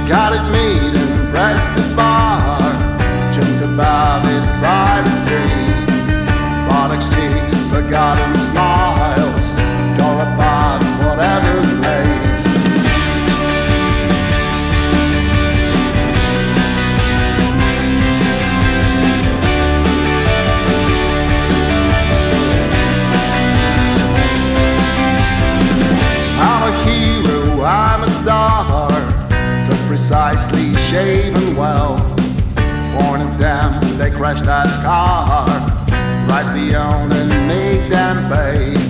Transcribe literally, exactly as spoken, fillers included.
got it made and pressed the bar. Dreamt about it right and free. Botox cheeks, forgotten smiles. Tore apart whatever place. I'm a hero, I'm a czar. Cut precisely, shaven well. Born in them, they crashed that car. Rise beyond and make them pay.